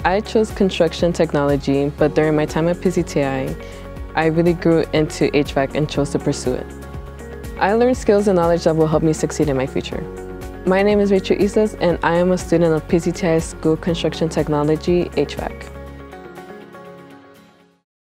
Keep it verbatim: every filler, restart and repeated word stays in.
I chose construction technology, but during my time at P C T I, I really grew into H V A C and chose to pursue it. I learned skills and knowledge that will help me succeed in my future. My name is Rachel Islas, and I am a student of P C T I School Construction Technology, H V A C.